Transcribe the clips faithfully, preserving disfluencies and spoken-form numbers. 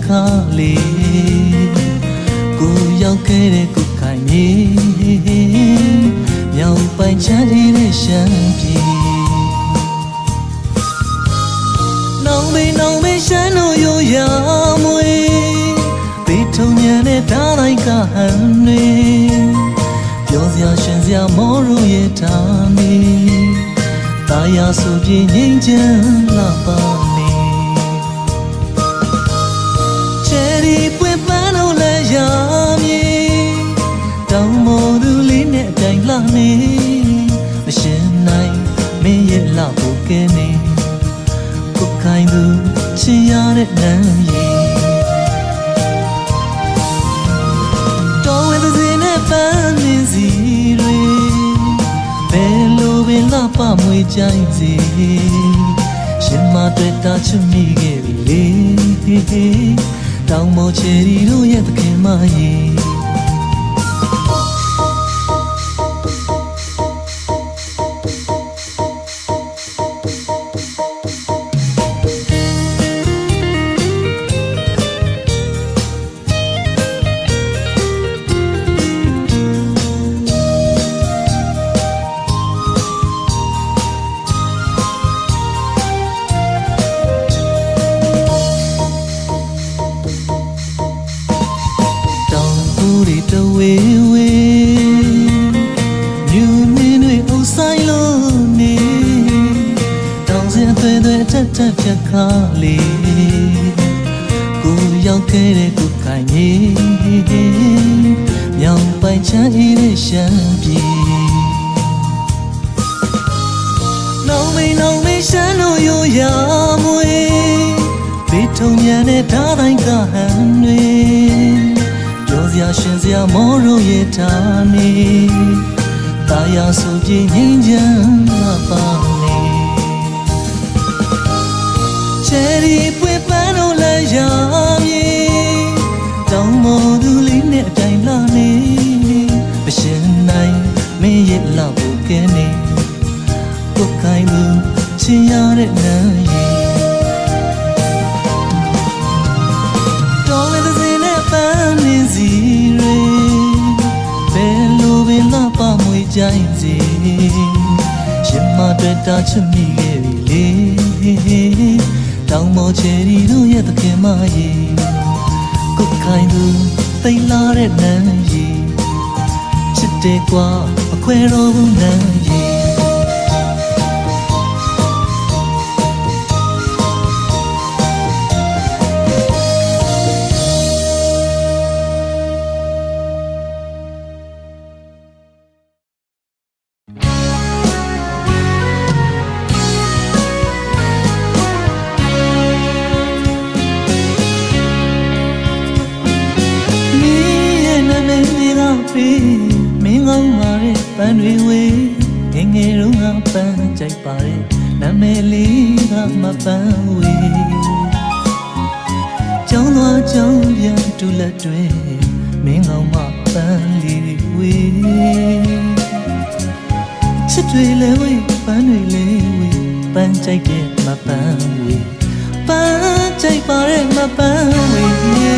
khali cô yêu kể để cô khai nhỉ nhau bay trái để sáng gì nong bi nong bi sáng nô yêu ya mui bị thâu nhà để ta lại cả hẳn điပြောစရာရှင်စရာမောရရဲ့တာနီတာယာဆိုပြင်းငိမ့်ချမ်းလာပါနေချယ်ရီပွင့်ပန်းလို့လဲရမည်တောင်မော်သူလေးနဲ့အတိုင်းလာနေမရှင်နိုင်မင်းရဲ့လာဖို့ကဲနေကိုခိုင်သူချင်ရတဲ့နမ်းရည်တော်ဝင်သူစီနဲ့ပန်းနေစီတွေဘယ်လိုပင်လာပမွေကြိုက်စီရှင်မတွေ့တာချစ်မိခဲ့ပြီလေတောင်မော်ချယ်ရီတို့ရဲ့သခင်မကြီးတက်ဖြတ်ခါလေးကိုရောက်ခဲ့တဲ့ကိုခိုင်ကြီးမြောင်ပိုင်ချမ်းဤတဲ့ရှမ်းပြည်နောင်မေးနောင်မေးရှမ်းတို့ရိုးရာမွေဘေးထုံမြန်တဲ့ဓာတ်တိုင်းကဟန်တွေပြောစရာရှင်စရာမောရိုးရဲ့တာနေတာယာဆိုပြင်းငိမ့်ချမ်းလာပါချယ်ရီပွေပန်းလို့လဲရမည်တောင်မော်သူလေးနဲ့အတိုင်းလာနေမရှင်နိုင်မင်းရဲ့လာဖို့ကဲနေကိုခိုင်သူချင်ရတဲ့နမ်းရည်တော်ဝင်သူစီနဲ့ပန်းနေစီတွေဘယ်လိုပင်လာပမွေကြိုက်စီရှင်မတွေ့တာချစ်မိခဲ့ပြီလေတောင်မော်ချယ်ရီတို့ရဲ့သခင်မကြီးကိုခိုင်သူသိလာတဲ့နမ်းကြီးချစ်တယ်ကွာအခွဲတော်ဘူးနမ်းကြီးမင်းကောင်းပါတဲ့ပန်းတွေဝေးငယ်ငယ်တုန်းကပန်းကြိုက်ပါတဲ့နာမည်လေးကမပန်းဝေးကျောင်းသွားကျောင်းပြန်တူလက်တွေမင်းကောင်းမှပန်းလေးဝေးချစ်တွေလည်းဝေးပန်းတွေလည်းဝေးပန်းကြိုက်တဲ့မပန်းဝေးပန်းကြိုက်ပါတဲ့မပန်းဝေး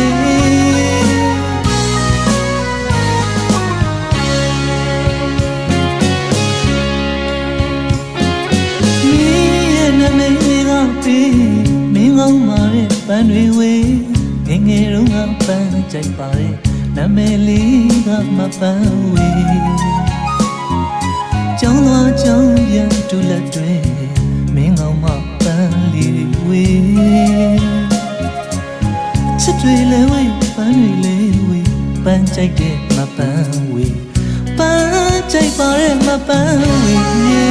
မင်းကောင်းပါတဲ့ပန်းတွေဝေးငယ်ငယ်တုန်းကပန်းကြိုက်ပါတဲ့နာမည်လေးကမပန်းဝေးကျောင်းသွားကျောင်းပြန်တူလက်တွေမင်းကောင်းမှပန်းလေးဝေးချစ်တွေလည်းဝေးပန်းတွေလည်းဝေးပန်းကြိုက်တဲ့မပန်းဝေးပန်းကြိုက်ပါတဲ့မပန်းဝေး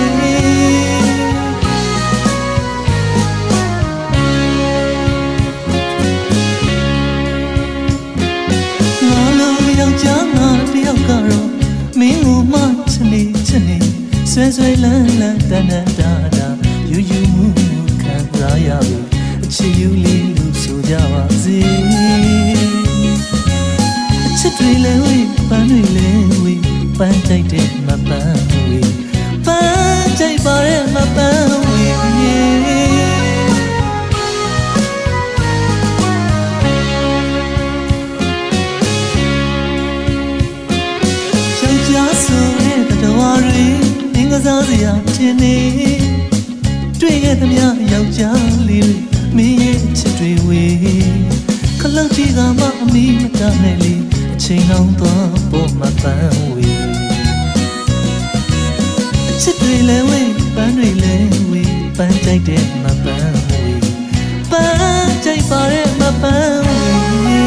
ကြားငါတယောက်ကတော့မင်းကိုမှချစ်နေချစ်နေဆွဲဆွဲလန်းလန်းတန်တန်တာတာယူယူမှုခံစားရပြီအချစ်ယူလေးလို့ဆိုကြပါစေအချစ်တွေလည်းဝေးပန်းတွေလည်းဝေးပန်းကြိုက်တဲ့မပန်းဝေးပန်းကြိုက်ပါတဲ့မပန်းဝေးနဲ့လေအချိန်လုံးသွားပေါ်မှာပန်းဝေချစ်တွေလဲဝေးပန်းတွေလဲဝေးပန်းကြိုက်တဲ့မပန်းဝေးပန်းကြိုက်ပါတဲ့မပန်းဝေး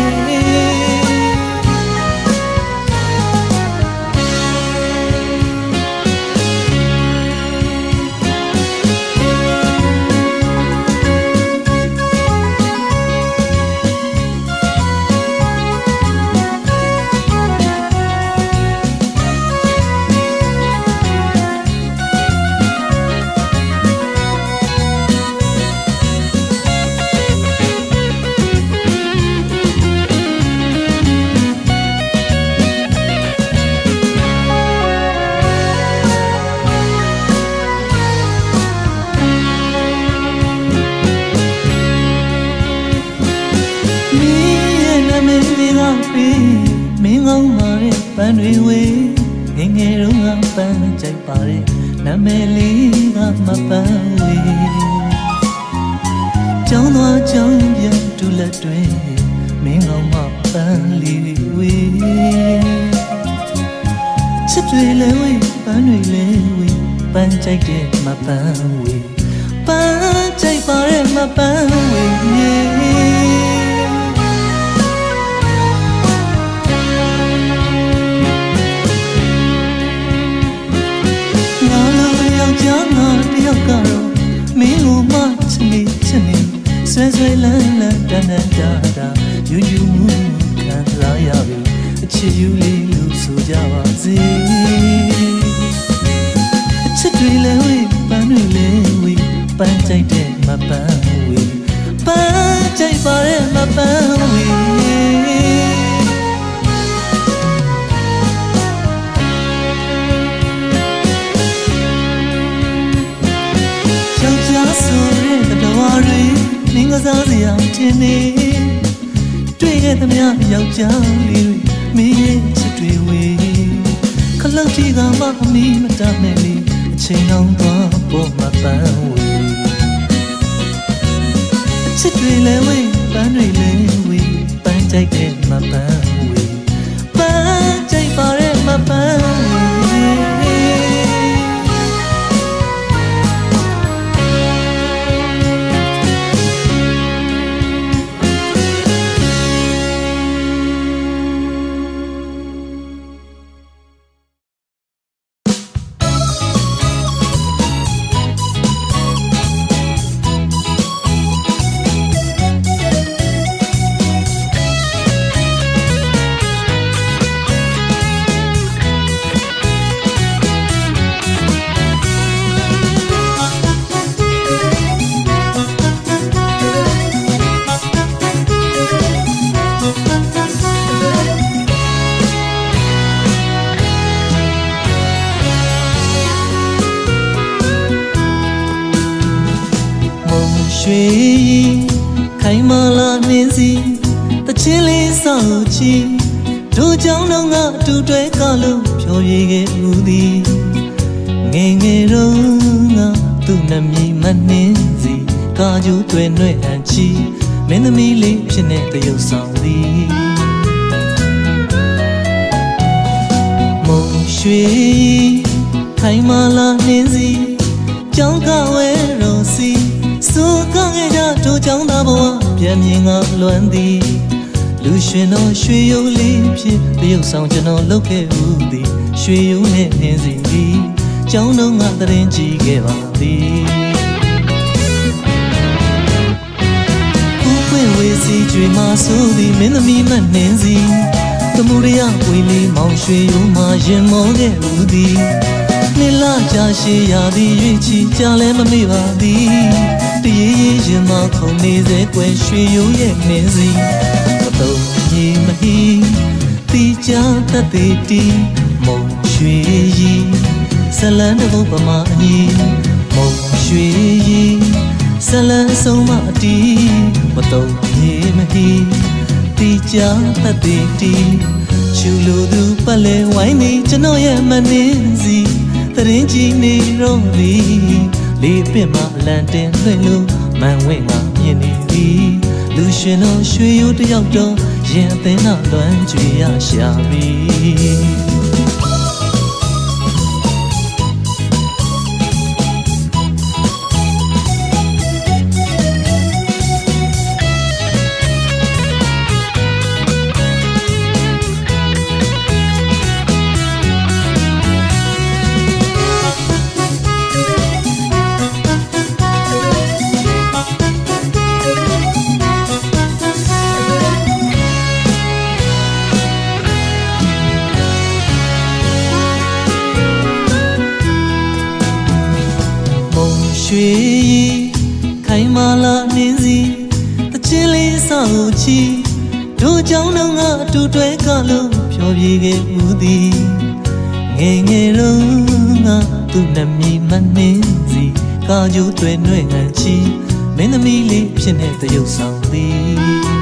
မင်းကောင်းပါတဲ့ပန်းတွေဝေးငယ်ငယ်တုန်းကပန်းကြိုက်ပါတဲ့နာမည်လေးကမပန်းဝေးကျောင်းသွားကျောင်းပြန်တူလက်တွင်မင်းကောင်းမှပန်းလေးဝေးချစ်တွေလဲဝေးပန်းတွေလဲဝေးပန်းကြိုက်တဲ့မပန်းဝေးပန်းကြိုက်ပါတဲ့မပန်းဝေးကြားငါတယောက်ကတော့မင်းကိုမှချစ်နေချစ်နေဆွဲဆွဲလန်းလန်းတန်တန်တာတာယူယူမှုခံစားရပြီအချစ်ယူလေးလို့ဆိုကြပါစေအချစ်တွေလဲဝေးပန်းတွေလဲဝေးပန်းကြိုက်တဲ့မပန်းဝေးပန်းကြိုက်ပါတဲ့မပန်းဝေးဆိုရဲတတော်ရီမင်းကစားစရာတင်နေတွေ့ခဲ့သမျှယောက်ျားလေးတွေမင်းရဲ့ချစ်တွေဝေးခလုတ်ကြီးကမှအမီးမတတ်နဲ့လေအချိန်လုံးသွားပေါ်မှာပန်းဝေးချစ်တွေလဲဝေးပန်းတွေလဲဝေးပန်းကြိုက်တဲ့မပန်းဝေးပန်းကြိုက်ပါတဲ့မပန်းဝေးရွှေခိုင်မာလာနှင်းစီတချင်းလေးဆောက်ချီတို့ကြောင့်တော့ငါတူတွဲကလို့ဖြော်ရည်ခဲ့ဦးသည်ငယ်ငယ်တော့ငါသူ့နမည်မနှင်းစီကာကျူးတွဲနှဲ့အန်ချီမင်းသမီးလေးဖြစ်နေတရုပ်ဆောင်သည်မုံရွှေခိုင်မာလာနှင်းစီကြောင်းကဝဲတော်စီဆိုကောင်းရဲ့ကြတို့ကြောင့်သာဘဝပြန်မြင်ကလွမ်းသည်လူရှင်တော်ရွှေရုပ်လေးဖြစ်တရုပ်ဆောင်ကျွန်တော်လုပ်ခဲ့ဦးသည်ရွှေရုပ်နဲ့နှင်းစီသည်ကြောင်းတော့ငါတရင်ကြည့်ခဲ့ပါသည်ဦးပွင့်ဝေစီကျွေမှာဆိုသည်မင်းသမီးမနှင်းစီသမုဒယဝေလီမောင်ရွှေရုံမှာရင်မောခဲ့ဦးသည်နေလာကြရှိရသည်ရွေးချီကြလဲမမေ့ပါသည်တရေရေရင်မခုံနေစေကွယ်ရွှေရုံရဲ့နှင်းစီမတော်ကြီးမဟီတီချာတတ်တီမုံရွှေကြီးဇလန်းတဘုတ်ပမာအညီမုံရွှေကြီးဇလန်းဆုံးမအတီမတော်ကြီးမဟီတီချာတတ်တီချူလိုသူပတ်လဲဝိုင်းနေကျွန်တော်ရဲ့မနှင်းစီတရင်ကြီးနေတော့သည်လေးပင်မအလံတင်လွှင့်လို့မန်ဝင့်ကမြင်နေသည်လူရှင်တော်ရွှေရိုးတယောက်တော့ရင်အသင်းနာလွမ်းကြွေရရှာပြီရွှေခိုင်မာလာနေစီတချင်းလေးစောင့်ချီတို့ကြောင့်တော့ငါအတူတွဲကလို့ဖြောပြေခဲ့ဦးသည်ငယ်ငယ်တော့ငါသူ့နမီမနှင်းစီကာကြိုးတွေနှွဲ့ဟန်ချီမင်းသမီးလေးဖြစ်နေတရုပ်ဆောင်သည်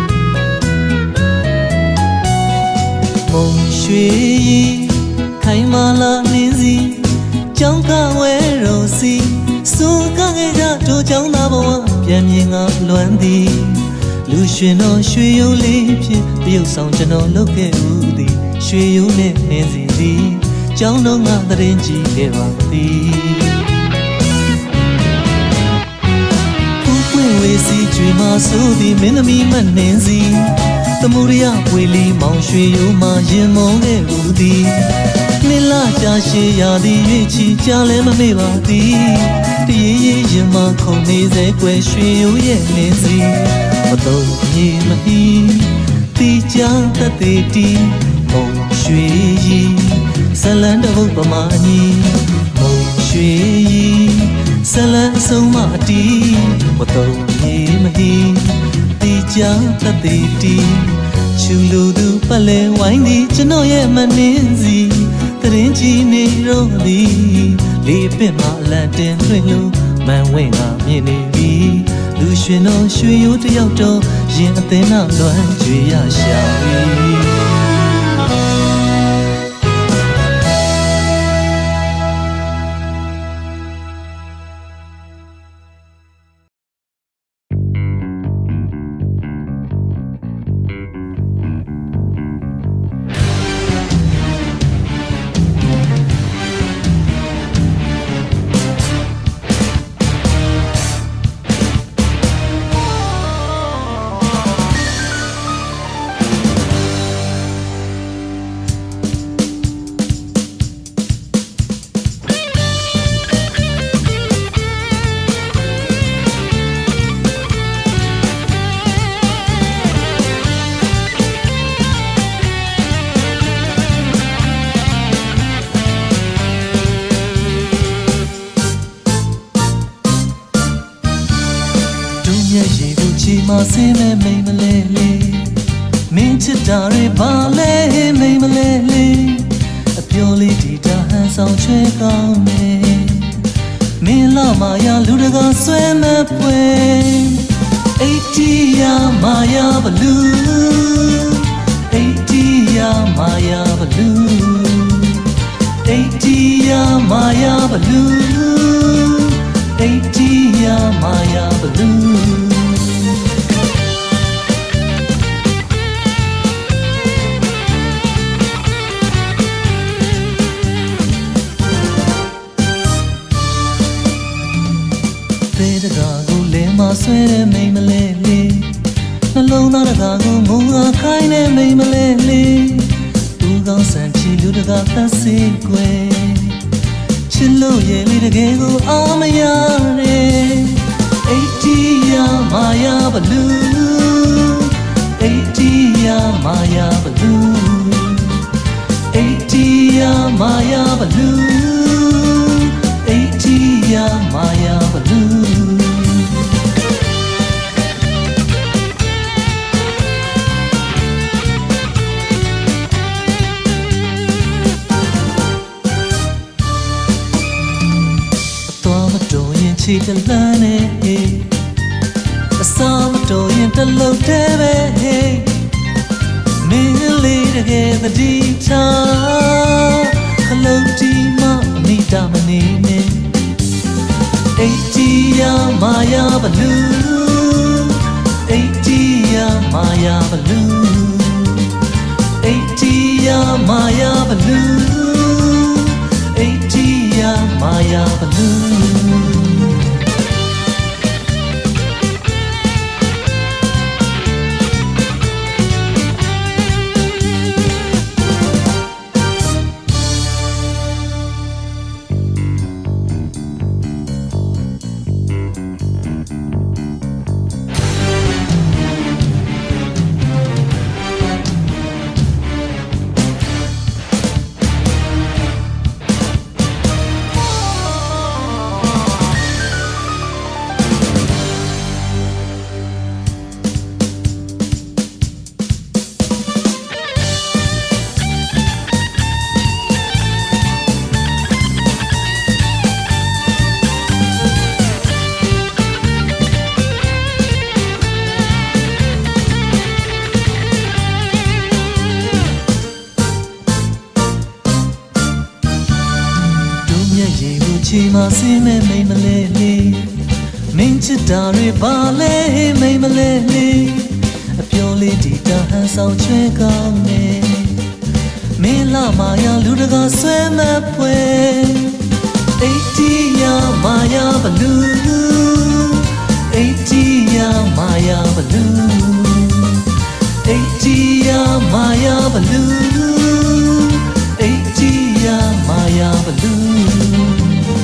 မုံရွှေခိုင်မာလာနေစီကြောင်းကဝဲတော်စီဆိုကခဲ့ကြတို့ကြောင့်သာဘဝပြန်မြင်ကလွမ်းသည်လူရှင်တော်ရွှေရိုးလေးဖြင့်တရုပ်ဆောင်ကျွန်တော်လုပ်ခဲ့ဦးသည်ရွှေရိုးနဲ့နေစီသည်ကြောင်းတော်ငါတရင်ကြည့်ခဲ့ပါသည်ဦးပွင့်ဝေစီကျွေမဆိုသည်မင်းသမီးမနှင်းစီသမုဒယပွေလီမောင်ရွှေရိုးမှရင်မောခဲ့ဦးသည်နိလာကြရှိရာသည်ရွေးချီကြလဲမမေ့ပါသည်တရေရေရင်မခုန်နေစေကွယ်ရွှေရိုးရဲ့နေစီမတော့မြေမဟီတီချာတသေးတီမုံရွှေကြီးဇလန်တဘုတ်ပမာညီမုံရွှေကြီးဇလန်အဆုံးမအတီမတော့မြေမဟီတီချာတသေးတီချူလူသူပတ်လဲဝိုင်းသည်ကျွန်တော်ရဲ့မနှင်းစီတရင်ကြီးနေတော့သည်လေးပင်မလန်တင်လွှင့်လို့မန်ဝင်းကမြင်နေပြီလူရှင်တော်ရွှေရိုးတယောက်တော့ရင်အသင်းနာလွမ်းကြွေရရှာပြီမစင်းမဲ့မိမလဲလေးမင်းချစ်တာတွေပါလဲမိမလဲလေးအပြောလေးဒီတာဟန်ဆောင်ချွဲကောင်းမယ်မင်းလာမာယာလူတကာဆွဲမဲ့ပွဲအိတ်တီယာမာယာဘလူးအိတ်တီယာမာယာဘလူးအိတ်တီယာမာယာဘလူးအိတ်တီယာမာယာဘလူးတကားကိုလဲမဆွဲတဲ့မိမလဲလေးနှလုံးသားတကားကိုမုံအားခိုင်းတဲ့မိမလဲလေးဦးကောင်းဆန်ချီလူတကားသက်စေကွယ်ချစ်လို့ရဲ့လေးတကယ်ကိုအားမရတဲ့အိတ်တီယာမာယာဘလူးအိတ်တီယာမာယာဘလူးအိတ်တီယာမာယာဘလူးအိတ်တီယာမာယာဘလူးချီတလန်းနဲ့အစားမတော်ရင်တလုံးတည်းပဲမင်းလေးတကယ်သတိထားခလုံးတီမအမိတာမနေနဲ့အိတ်တီယာမာယာဘလူးအိတ်တီယာမာယာဘလူး blue. Chi ma si me me male le, min chitare bale me male le, a purely dita han sao chwe kaung ne, me la maya ludaga swim up way, eighty ya maya baloo, eighty ya maya baloo, eighty ya maya baloo, eighty ya maya baloo.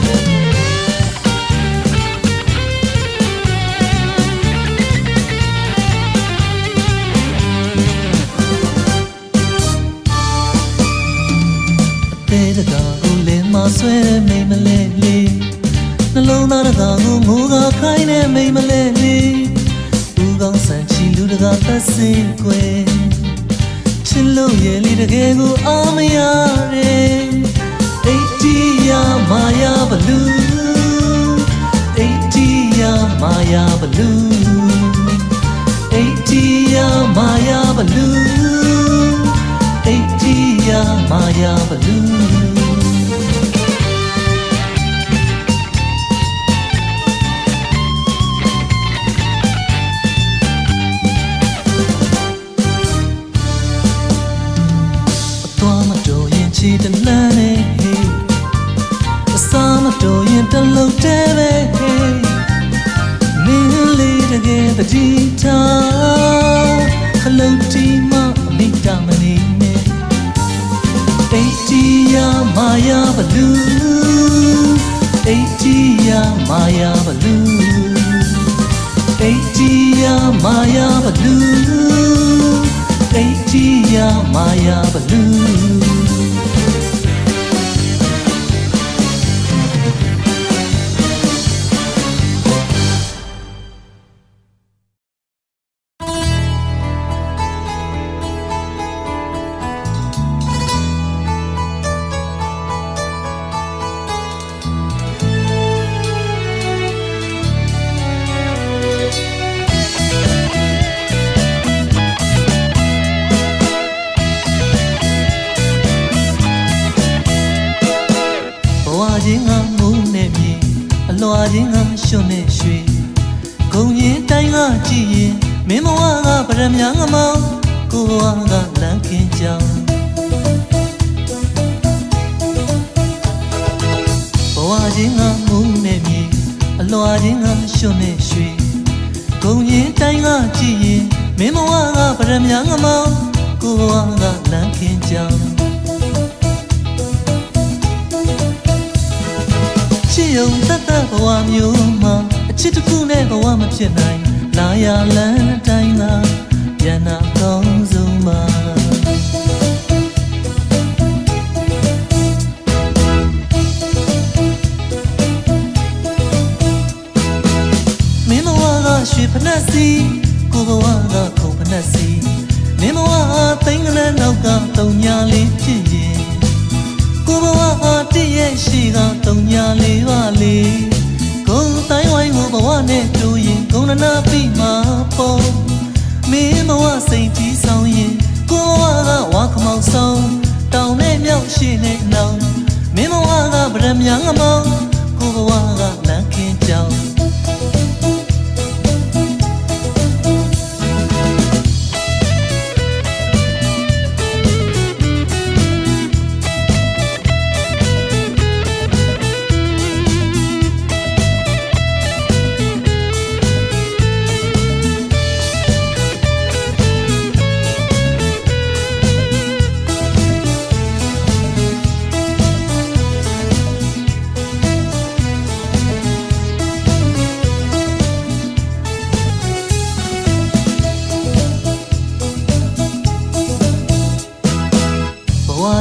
Sway me malay, the lone out of the Muga kind of me malay. Ugang Sanchi Ludaga Paseque, Chilo Yeli the Gego Amayare, eighty ya Maya Baloo, eighty ya Maya Baloo, eighty ya Maya Baloo, eighty ya Maya Baloo. The lane, the summer doing the low day, merely to get the guitar. Hello, Tima, me dominate. Eighty ya Maya Baloo, eighty ya Maya Baloo, eighty ya Maya Baloo, eighty ya Maya Baloo.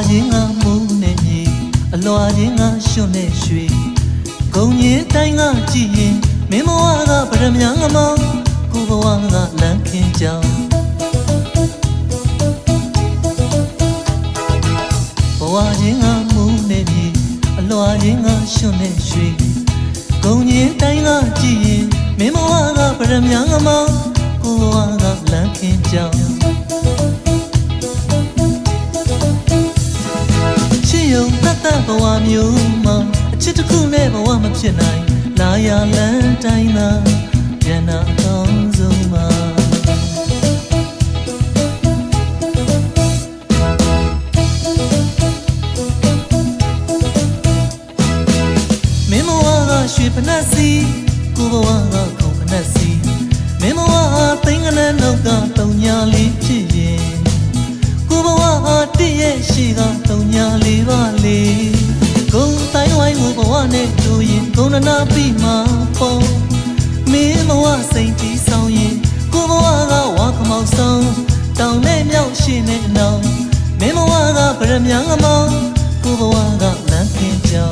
ချင်းကမူးနေမြေအလွာချင်းကရွှွနေရွှေဂုံရင်တိုင်းကကြည့်ရင်မင်းဘဝကဗရမ ्यां မောင်ကိုဘဝကလမ်းခင်းကြောင်ဘဝချင်းကမူးနေမြေအလွာချင်းကရွှွနေရွှေဂုံရင်တိုင်းကကြည့်ရင်မင်းဘဝကဗရမ ्यां မောင်ကိုဘဝကလမ်းခင်းကြောင်ယုံတတ်တတ်ဘဝမျိုးမှာအချစ်တစ်ခုနဲ့ဘဝမဖြစ်နိုင်လာရလန်းတိုင်းသာပြန်နာကောင်းဆုံးမှာမင်းဘဝကရွှေဖနက်စီကိုဘဝကခုံဖနက်စီမင်းဘဝဟာသိန်းကနန်းနောက်ကတုံညာလေးဖြစ်ရင်ကိုဘဝဟာတည့်ရဲ့ရှိကတုံညာလေးပါလေဂုံတိုင်းဝိုင်းကိုဘဝနဲ့တူရင်ဂုံနာပြီးမှာပေါ့မင်းဘဝစိတ်ကြီးဆောင်ရင်ကိုဘဝကဝါခမောက်ဆောင်တောင်နဲ့မြောက်ရှိနေအောင်မင်းဘဝကဗရမ ्यां မောင်ကိုဘဝကလမ်းခင်းကြောင်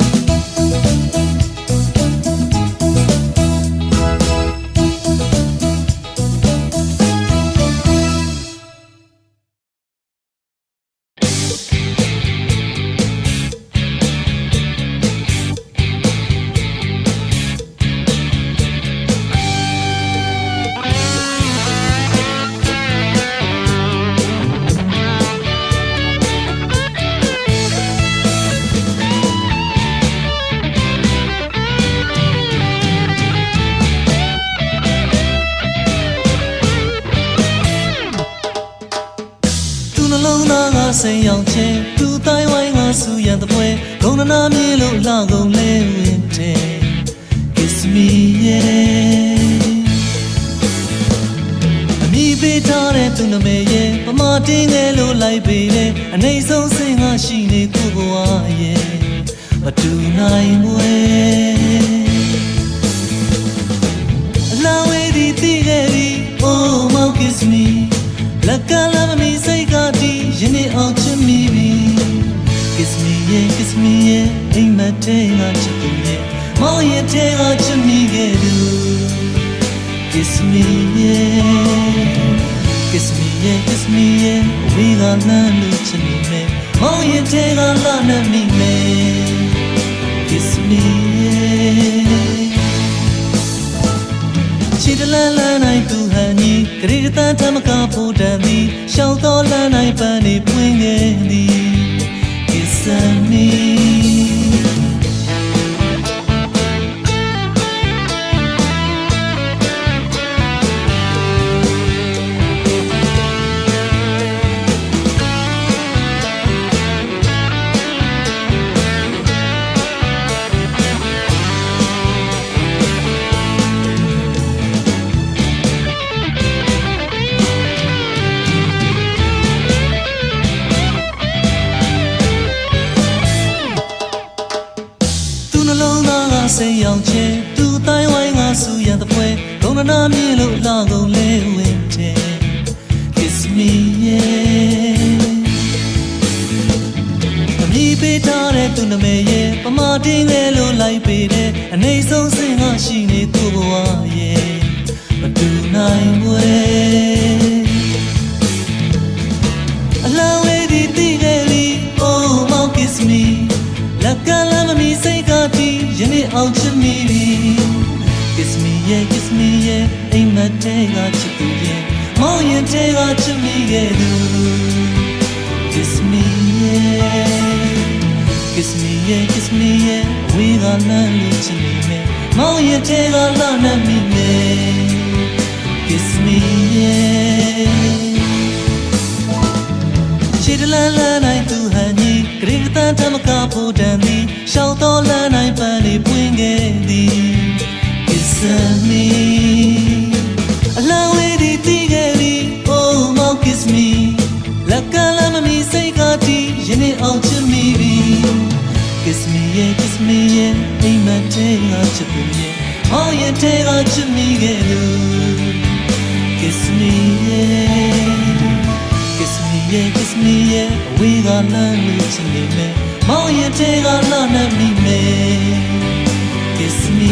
စိန်ရောင်ချင်းသူ့တိုင်းဝိုင်းကဆူရန်တပွဲဂုံနာမြေလို့လာကုန်လဲဝင်တယ် Kiss me yeah အမိပေးထားတဲ့သူနမေရဲ့ပမာတင်းငယ်လို့လိုက်ပေတဲ့အနေဆုံးစင်ကရှိနေကိုဘဝရဲ့မတူနိုင်ွယ်အလာဝေးဒီတိခဲ့ဒီ Oh my kiss me လက်ကလာမမီစိတ်ကဒီရင်နေအောင်ချစ်မိပြီ Kiss me yeah kiss me yeah အိမ်မက်ထဲကချစ်သူရဲ့မောင်ရဲ့ထဲကချစ်မိခဲ့သူ Kiss me yeah kiss me yeah kiss me yeah ဝေးကလမ်းလို့ချစ်နေမယ်မောင်ရဲ့ထဲကလာနေမိမယ် Kiss me yeahချစ်တလန်းလန်းနိုင်သူဟန်ကြီးဂရိတန်ထမကဖို့တန်သည်ရှောင်းတော်လန်းနိုင်ပန်းနေပွင့်ခဲ့သည် Kiss meစိန်ရောင်ချင်းသူ့တိုင်းဝိုင်းကဆူရန်တပွဲဂုံနာမြေလို့လာကုန်လဲဝင်တယ် Kiss me yeah အမိပေးထားတဲ့သူနမေရဲ့ပမာတင်းငယ်လို့လိုက်ပေတဲ့အနေဆုံးစင်ကရှိနေကိုဘဝရဲ့မတူနိုင်ွယ်အလာဝေးဒီတိခဲ့ဒီ Oh my kiss me လက်ကလာမမီစိတ်ကဒီရင်နေအောင်ချစ်မိပြီ Kiss me yeah kiss me yeah အိမ်မက်ထဲကချစ်သူရဲ့မောင်ရင်ထဲကချစ်မိခဲ့သူ Kiss me yeah kiss me yeah kiss me yeah ဝေးကလမ်းလို့ချစ်နေမယ်မောင်ရင်ထဲကလာနေမိမယ် Kiss me yeah ချစ်တလန်းလန်းနိုင်သူဟန်ကြီးဂရိတန်ထမကဖို့တန်သည်ရှောင်းတော်လန်းနိုင်ပန်းနေပွင့်ခဲ့သည် Kiss me အလာဝေးဒီတိခဲ့ဒီ Oh my kiss me လက်ကလာမမီစိတ်ကဒီရင်နေအောင်ချစ်မိပြီ Kiss me yeah kiss me yeah အိမ်မက်ထဲကချစ်သူရဲ့မောင်ရဲ့ထဲကချစ်မိခဲ့သူ Kiss me yeah kiss me တဲ့ kiss me ရဲ့အဝေးကလမ်းလို့ချင်နေမယ်မောင်ရဲ့ထဲကလာနဲ့မိမယ် kiss me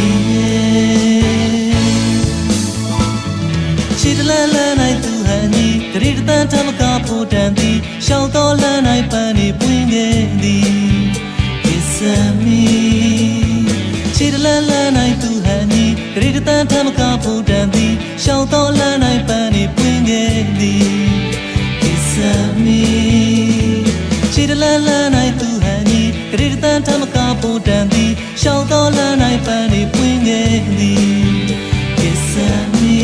ချစ်လန်းလန်းနိုင်သူဟန်ကြီးတရီတန်ထမကဖို့တန်သည်ရှောင်းတော်လန်းနိုင်ပန်းနေပွင့်ခဲ့သည် kiss me ချစ်လန်းလန်းနိုင်သူဟန်ကြီးတရီတန်ထမကဖို့တန်သည်ရှောင်းတော်လန်းနိုင်ပန်းနေပွင့်ခဲ့သည် kiss me ချစ်လန်းလန်းနိုင်သူဟန်ကြီးတရီတန်ထမကဖို့တန်သည်ရှောင်းတော်လန်းနိုင်ပန်းနေပွင့်ခဲ့သည် kiss me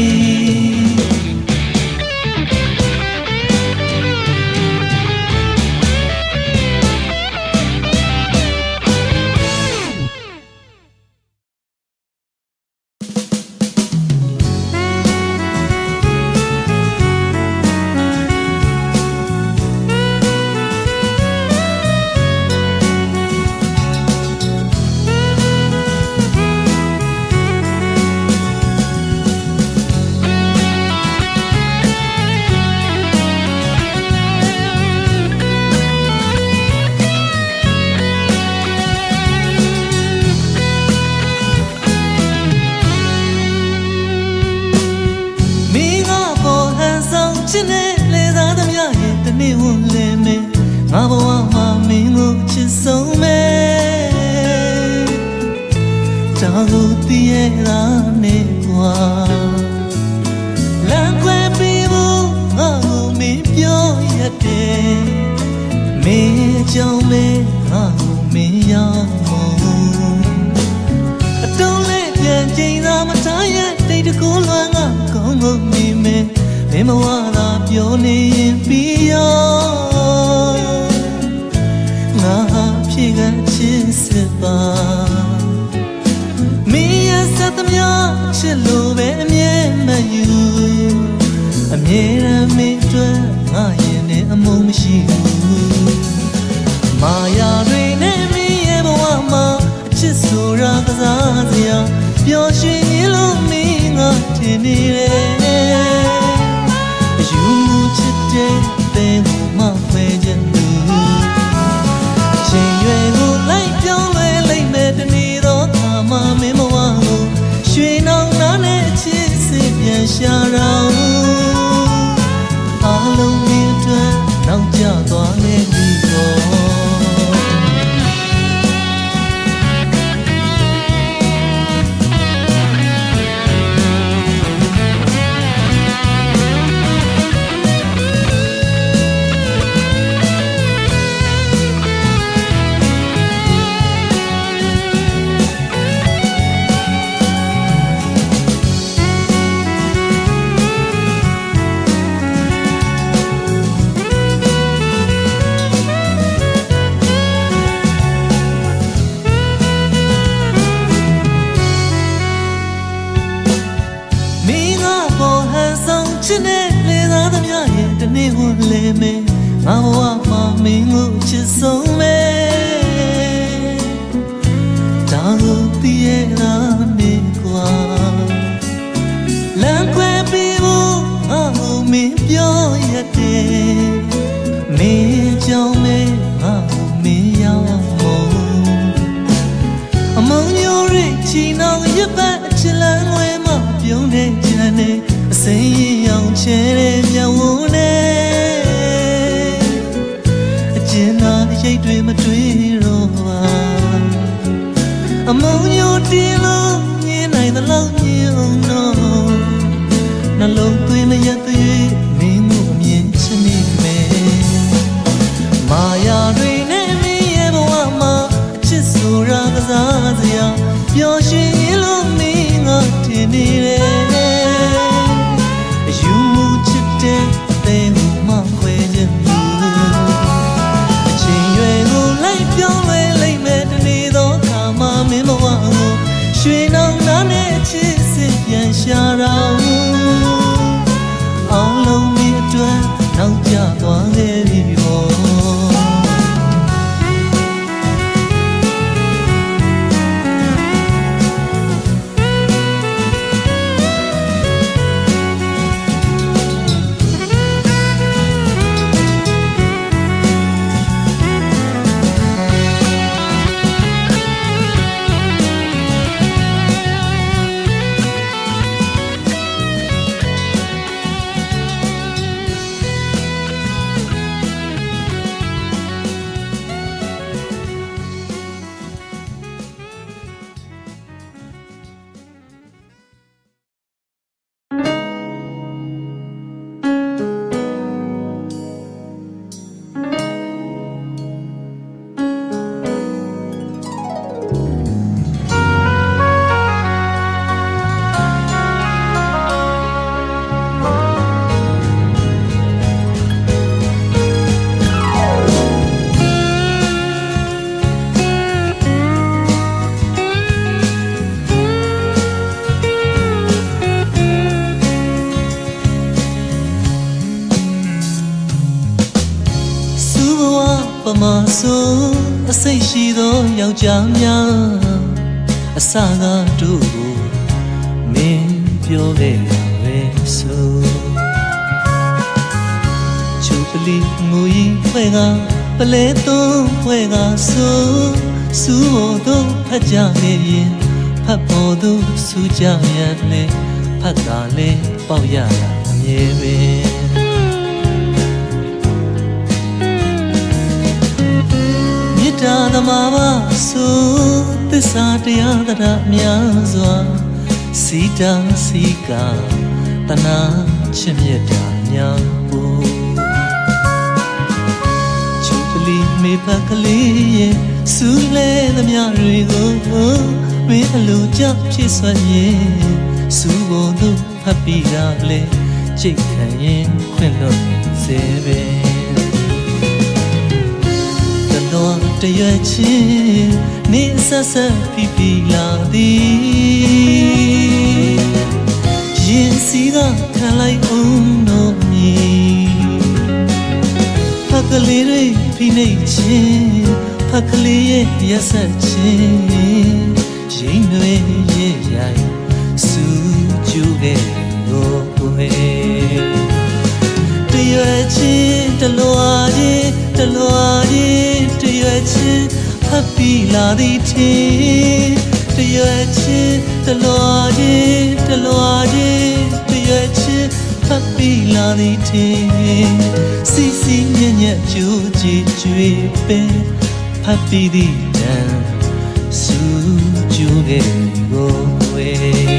ငါဘဝမှာမင်းကိုချစ်ဆုံးမယ်ဒါကိုသိရတာနဲ့ကွာလမ်းခွဲပြီးဖို့ငါကိုမင်းပြောရတယ်မင်းကြောင့်မဲငါကိုမင်းရောက်မို့အတုံးလေးပြန်ချိန်သာမထားရတိတ်တကူလွမ်းငါကောင်းကုန်နေမယ်မင်းမဝသာပြောနေရင်ပြီးရောငါဖြစ်ကချစ်စစ်ပါမင်းရဲ့စသမျှချစ်လို့ပဲအမြဲမယူအမြဲတမ်းမင်းအတွက်ငါရင်နဲ့အမုန်းမရှိဘူးမာယာတွေနဲ့မင်းရဲ့ဘဝမှာအချစ်ဆိုတာကစားစရာပျော်ရွှင်ရလို့မင်းငါထင်နေတယ်အယူမှုချစ်တဲ့တဲ့ကိုမှခွဲခြင်းချင်းရွယ်ကိုလိုက်ပြောင်းလဲလိမ့်မယ်တနေ့တော့ခါမှမင်းမဝကိုရွှေနောင်နာနဲ့ချစ်စစ်ပြန်ရှာတော့အားလုံးမင်းအတွက်နောက်ကျသွားလေဒီတော့ချစ်နဲ့လေသာသမျှရဲ့တနေ့ဝင်လေမယ်ငါဘဝမှာမင်းကိုချစ်ဆုံးမယ်ဒါကိုသိရတာနဲ့ကွာလမ်းခွဲပြီးဖို့ငါကိုမင်းပြောရတယ်မင်းကြောင့်မဲငါကိုမင်းရောက်မို့အမုန်းမျိုးရိတ်ချီနှောင်ရပတ်အချစ်လန်းဝဲမှပြုံးနေကြတယ်အစိမ်းရောင်ချဲတဲ့မျက်ဝန်းနဲ့အကျဉ်းသာအရိပ်တွေမတွေ့တော့ပါအမုန်းညိုတင်လို့မြင်နိုင်သလောက်မြင်အောင်တော့နှလုံးသွင်းရသွေးမင်းကိုအမြင်ချင်နေမယ်မာယာတွေနဲ့မင်းရဲ့ဘဝမှာအချစ်ဆိုတာကစားစရာပျော်ရွှင်ရလို့မင်းကထင်နေတယ်ယူမှုချစ်တဲ့ကိုမှခွဲခြင်းအချင်းရွယ်ကိုလိုက်ပြောင်းလဲလိမ့်မယ်တနေ့တော့ခါမှမင်းဘဝကိုရွှေနောင်နာနဲ့ချစ်စစ်ပြန်ရှာတော့အောင်လုံးမင်းအတွက်နောက်ကျသွားခဲ့ပြီပေါ့မာဆိုအစိတ်ရှိသောယောက်ျားများအစကားတို့ကိုမင်းပြောခဲ့ရပဲဆိုချူပလီငူကြီးဖွဲ့ကပလဲသုံးဖွဲ့ကဆိုစူးဖို့တို့ဖတ်ကြခဲ့ရင်ဖတ်ဖို့တို့စူးကြရလေဖတ်တာလေပေါက်ရတာအမြဲပဲမေတ္တာသမာပါဆိုသစ္စာတရားတရားများစွာစီတာစီကတနာချစ်မြတ်တာများဖို့ချူပလီမေဖတ်ကလေးရဲ့စူးလဲသမျှတွေကိုမင်းအလိုကြဖြစ်စွာရင်စူးဖို့သူဖတ်ပြီးတာလေချိတ်ခံရင်ခွင့်လွတ်စေပဲတတော်တရွယ်ချင်းနေဆက်ဆက်ပြီးပြီးလာသည်ရင်စီကခံလိုက်အောင်တော့မီဖတ်ကလေးတွေဖိနှိပ်ချင်းဖတ်ကလေးရဲ့ရက်ဆက်ချင်းရိမ်တွေရဲ့ရိုင်စူးကျူခဲ့လို့ကိုဟဲတရွယ်ချင်းတလွားချင်းတလွားချင်းတရွယ်ချင်းဖတ်ပြီးလာသည်ချင်းတရွယ်ချင်းတလွားချင်းတလွားချင်းတရွယ်ချင်းဖတ်ပြီးလာသည်ချင်းစီစီညံ့ညံ့ကြိုးကြည်ကျွေးပဲဖတ်ပြီးသည်တန်စူးကျူခဲ့ကိုဝဲ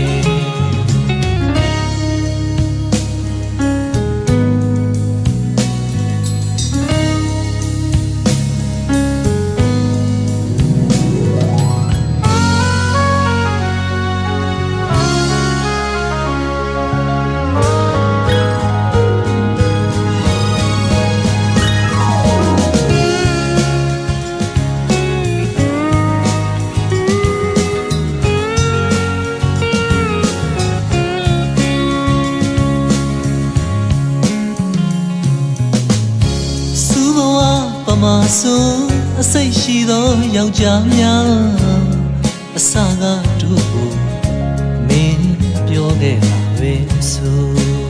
မာဆိုအစိတ်ရှိသောယောက်ျားများအစကားတို့ကိုမင်းပြောခဲ့တာပဲဆို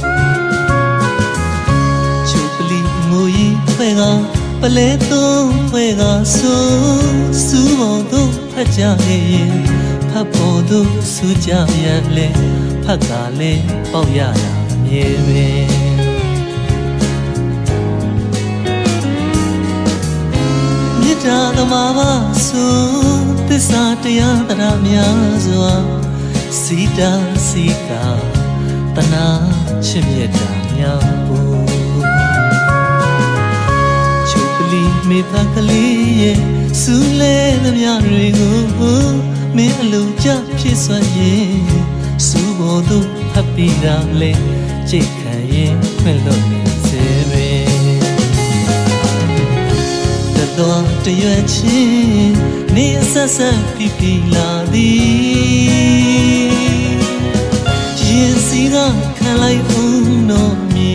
ချူပလီငိုကြီးဖွဲ့ကပလဲသုံးဖွဲ့ကဆိုစူးဖို့တို့ဖတ်ကြခဲ့ရင်ဖတ်ဖို့တို့စူးကြရလေဖတ်ကလည်းပေါက်ရတာအမြဲပဲတာသမာပါဆိုသစ္စာတရားတရားများစွာစီတာစီကတနာချစ်မြတ်တာများဖို့ချူပလီမေဖတ်ကလေးရဲ့စူးလဲသမျှတွေကိုမင်းအလိုကြဖြစ်စွာရင်စူးဖို့သူဖတ်ပြီးတာလေချိတ်ခံရင်ခွင့်လွတ်စေပဲတော်တရွယ်ချင်းနေဆက်ဆက်ပြီးပြီးလာသည်ရင်စီကခံလိုက်ဦးတော့မီ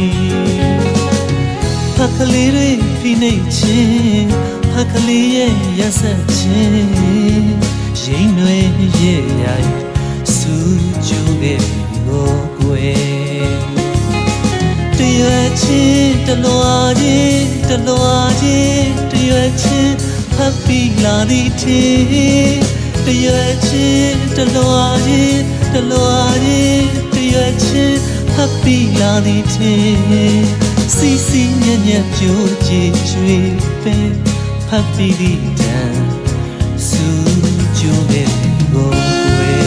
ဖတ်ကလေးတွေဖိနှိပ်ချင်းဖတ်ကလေးရဲ့ရက်ဆက်ချင်းရိမ်တွေရဲ့ရိုင်စူးကျူခဲ့ကိုကိုယ်တရွယ်ချင်းတလွားချင်းတလွားချင်းတရွယ်ချင်းဖတ်ပြီးလာသည်ချင်းတရွယ်ချင်းတလွားချင်းတလွားချင်းတရွယ်ချင်းဖတ်ပြီးလာသည်ချင်းစီစီညံ့ညံ့ကြိုးကြည်ကျွေးပဲဖတ်ပြီးသည်တန်စူးကျူခဲ့ကိုဝဲ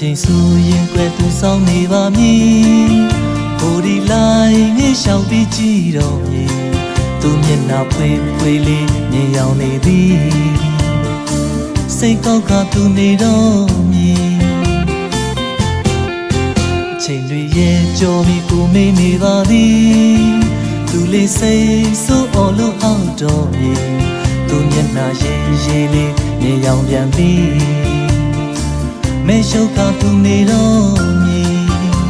ချိန်ဆိုရင်ကွယ်သူဆောင်နေပါမည်ဘိုဒီလိုက်ငေးရှောင်ပြီးကြည့်တော့မည်သူမျက်နှာဖွေးဖွေးလေးမြင်ရောင်နေသည်စိတ်ကောက်ကသူနေတော့မည်အချိန်တွေရဲ့ကြော်ပြီးကိုမေးနေပါသည်သူလေးစိတ်ဆိုးအော်လို့အောက်တော့မည်သူမျက်နှာရေးရေးလေးမြင်ရောင်ပြန်ပြီးမဲရှုပ်ကသူနေတော့မည်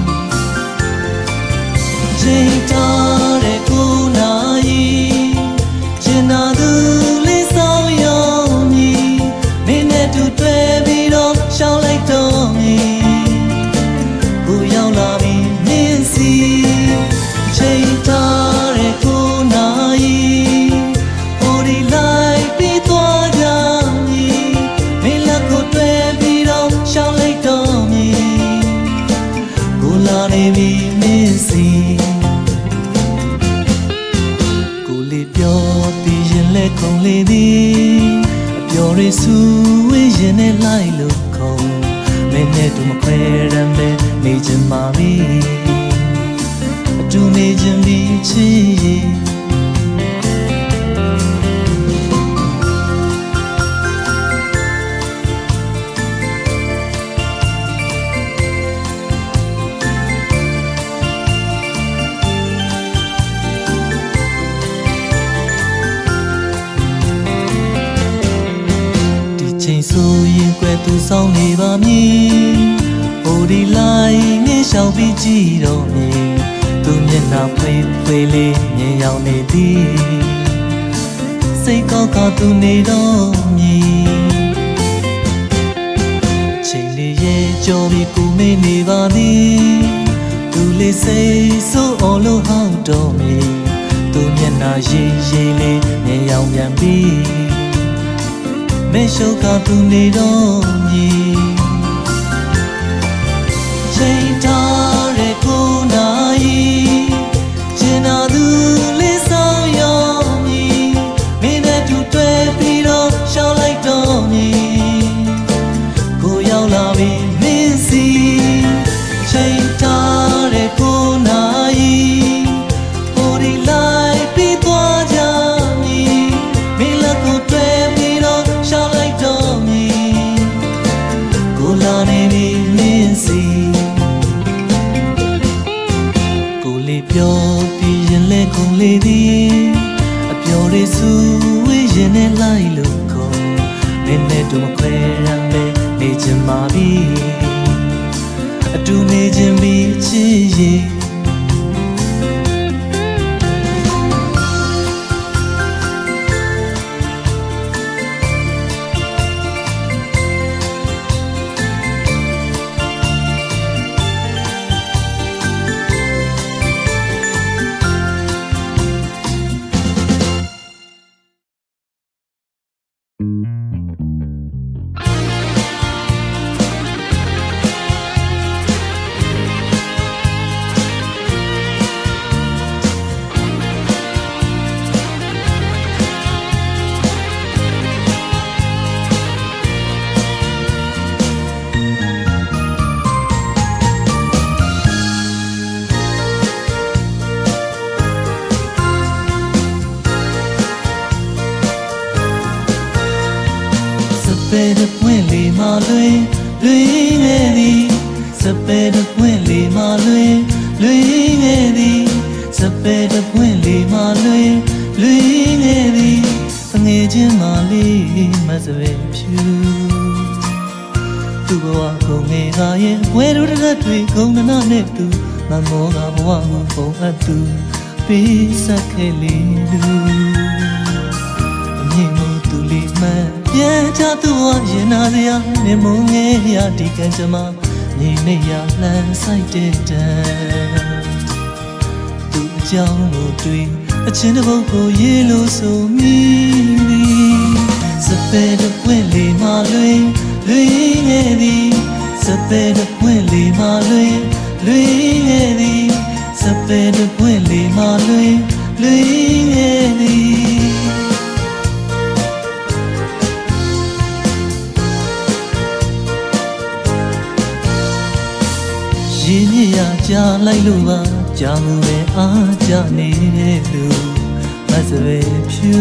ချိန်ထားတဲ့ကိုနာရီကျင်နာသူလေးဆောင်ရောက်မည်မင်းနဲ့တူတွေ့ပြီးတော့ရှောင်းလိုက်တော့မည်ကိုရောက်လာပြီးမင်းစီချိန်ထားတဲ့ကိုနာရီဟိုဒီလိုက်ပြီးသွားကြမည်မင်းလက်ကိုတွေ့ပြီးတော့ရှောင်းလိုက်တော့မည်ကိုလာနေပြီမင်းစီကိုလေးပြောပြီးရင်လက်ခုံလေးသည်အပျော်ရည်ဆူဝေးရင်နဲ့လိုက်လို့ခုံမင်းနဲ့တူမခွဲရမ်းပဲနေချင်ပါပြီအတူနေချင်ပြီးချစ်ချိန်ဆိုရင်ကွယ်သူဆောင်နေပါမည်ဟိုဒီလိုက်ငေးရှောင်ပြီးကြည့်တော့မည်သူမျက်နှာဖွေးဖွေးလေးမြင်ရောင်နေသည်စိတ်ကောက်ကသူနေတော့မည်ချိန်လေးရဲ့ကြော်ပြီးကိုမေးနေပါသည်သူလေးစိတ်ဆိုးအော်လို့ဟောက်တော့မည်သူမျက်နှာရေးရေးလေးမြင်ရောင်ပြန်ပြီးမဲရှုပ်ကသူနေတော့မည်ချိန်ထားတဲ့ကိုနာရီကျင်နာသူလေးဆောင်ရောက်မည်မင်းနဲ့တူတွေ့ပြီးတော့ရှောင်းလိုက်တော့မည်ကိုရောက်လာပြီမင်းစီချိန်ထားတဲ့ကိုနာရီဟိုဒီလိုက်ပြီးသွားကြမည်မင်းလက်ကိုတွေ့ပြီးတော့ရှောင်းလိုက်တော့မည်ကိုလာနေပြီမင်းစီကိုလေးပြောပြီးရင်လက်ခုံလေးသည်အပျော်ရည်ဆူဝေးရင်နဲ့လိုက်လို့ခုံမင်းနဲ့တူမခွဲရမ်းပဲနေချင်ပါပြီအတူနေချင်ပြီးချစ်ရည်ပဲတပွင့်လေးမလွင်လွင်ငယ်သည်စပဲတပွင့်လေးမလွင်လွင်ငယ်သည်စပဲတပွင့်လေးမလွင်လွင်ငယ်သည်ငယ်ချင်းမလေးမစပဲဖြူသူ့ဘဝကိုငယ်ကရဲ့ဝဲတို့တစ်တွေဂုံနာနဲ့သူမမောကဘဝကိုပုံအပ်သူပေးဆက်ခဲ့လေလူအမြင့်မို့သူလေးမှန်ပြန်ချသူဝရင်နာစရာနေမုံငယ်ရဒီကံကြမမြေနေရလှမ်းဆိုင်တဲ့တန်သူအကြောင်းကိုတွေ့အချင်းတစ်ပုတ်ကိုရေးလို့ဆိုမိသည်စပဲတပွင့်လေးမလွင်လွင်ငယ်သည်စပဲတပွင့်လေးမလွင်လွင်ငယ်သည်စပဲတပွင့်လေးမလွင်လွင်ငယ်သည်ရင်မြစ်ရကြာလိုက်လို့ပါကြောင်ပဲအားကြနေတဲ့လူမစပဲဖြူ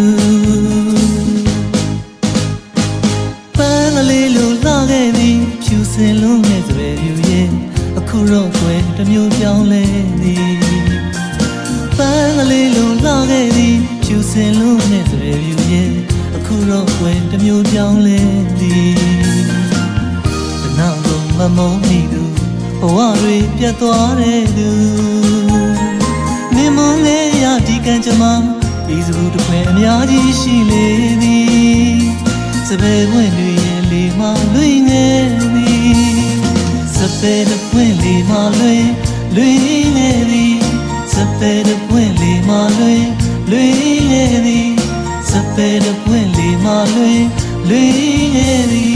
ပန်းကလေးလိုလာခဲ့သည်ဖြူစင်လုံးနဲ့စပဲဖြူရဲ့အခုတော့ွယ်တစ်မျိုးပြောင်းလဲသည်ပန်းကလေးလိုလာခဲ့သည်ဖြူစင်လုံးနဲ့စပဲဖြူရဲ့အခုတော့ွယ်တစ်မျိုးပြောင်းလဲသည်တနောက်လုံးမမုန်းမိသူဘဝတွေပြတ်သွားတဲ့သူနေမုန်းလေရဒီကံကြမ္မာဤစဘူးတစ်ခွဲအများကြီးရှိလေသည်စပယ်ဝင်တွေရဲ့လေမလွင်ငယ်သည်စပယ်တစ်ခွဲလေမလွင်လွင်ငယ်သည်စပယ်တစ်ခွဲလေမလွင်လွင်ငယ်သည်စပယ်တစ်ခွဲလေမလွင်လွင်ငယ်သည်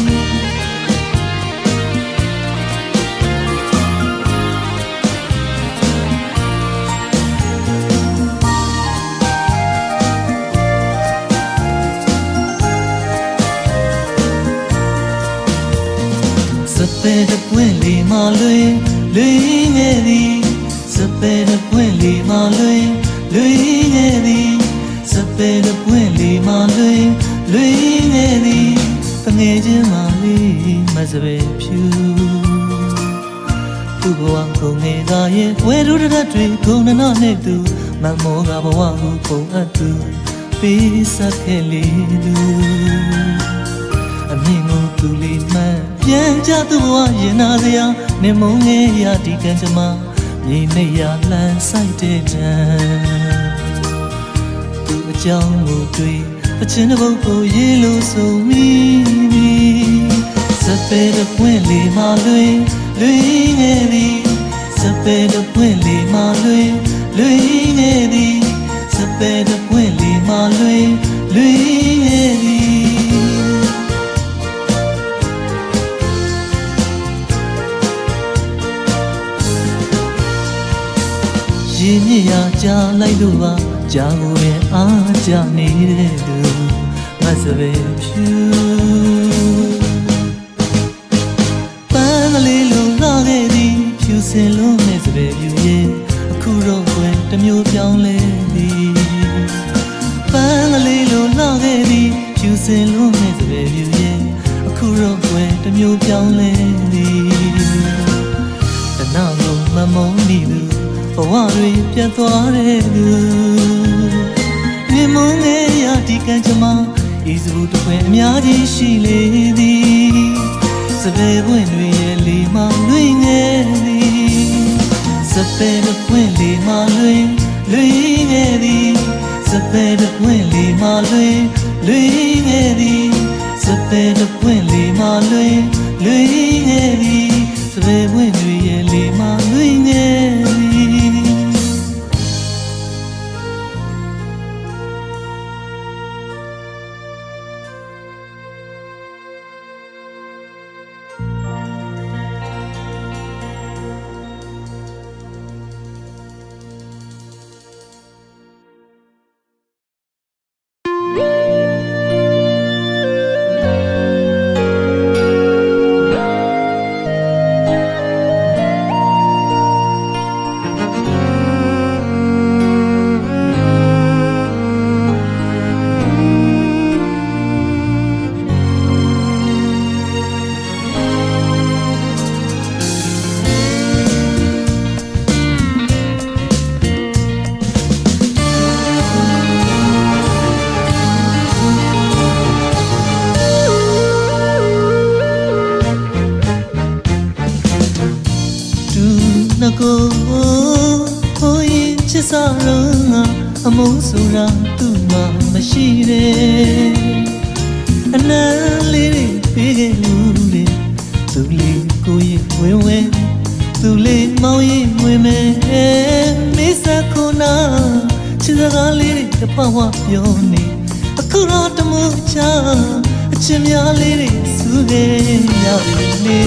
စပယ်တစ်ပွင့်လေးမလွင်လွင်ငယ်သည်စပယ်တစ်ပွင့်လေးမလွင်လွင်ငယ်သည်စပယ်တစ်ပွင့်လေးမလွင်လွင်ငယ်သည်တငယ်ချင်းမလေးမစပယ်ဖြူသူ့ဘဝကိုငယ်သားရဲ့ဝဲရူရတ်တွေဂုဏနာနဲ့သူမမောကဘဝကိုပုံအပ်သူပေးဆက်ခဲ့လေသူအမြင့်ကိုသူလေးမှန်ပြန်ကြသူ့ဘဝရင်နာစရာနေမုန်းငယ်ရဒီကံကြမ္မာမြေနေရလန်းဆိုင်တဲ့တန်သူအကြောင်းကိုတွေ့အချင်းတစ်ပုဒ်ကိုရေးလို့ဆိုမိပြီစပယ်တစ်ပွင့်လေးမလွင်လွင်ငယ်သည်စပယ်တစ်ပွင့်လေးမလွင်လွင်ငယ်သည်စပယ်တစ်ပွင့်လေးမလွင်လွင်ငယ်သည်ရင်မြစ်ရကြာလိုက်လို့ပါကြာကိုပဲအားကြနေတဲ့သူမစပဲဖြူပန်းကလေးလိုလာခဲ့သည်ဖြူစင်လုံးနဲ့စပဲဖြူရဲ့အခုတော့ွယ်တစ်မျိုးပြောင်းလဲသည်ပန်းကလေးလိုလာခဲ့သည်ဖြူစင်လုံးနဲ့စပဲဖြူရဲ့အခုတော့ွယ်တစ်မျိုးပြောင်းလဲသည်တနောက်လုံးမမုန်းမိသူဘဝတွေပြတ်သွားတဲ့သူနေမုန်းငယ်ရဒီကံကြမ္မာဤစဘူးတစ်ခွဲအများကြီးရှိလေသည်စပယ်ပွင့်တွေရဲ့လေမလွင်ငယ်သည်စပယ်တစ်ပွင့်လေမလွင်လွင်ငယ်သည်စပယ်တစ်ပွင့်လေမလွင်လွင်ငယ်သည်စပယ်တစ်ပွင့်လေမလွင်လွင်ငယ်သည်စပယ်ပွင့်တွေရဲ့လေမလွင်ငယ်ကိုဟိုရင်ချစ်စားတော့အမုန်းဆိုတာသူ့မှာမရှိတဲ့အနမ်းလေးတွေပေးခဲ့လို့လေသူလေးကိုရင်ဝင်ဝင်သူလေးမောင်ရင်ဝင်မယ်မေးစခုနာချစ်စကားလေးတွေတစ်ဖက်ဝပြောနေအခုတော့တမို့ချအချစ်များလေးတွေစူးခဲ့ရပြီလေ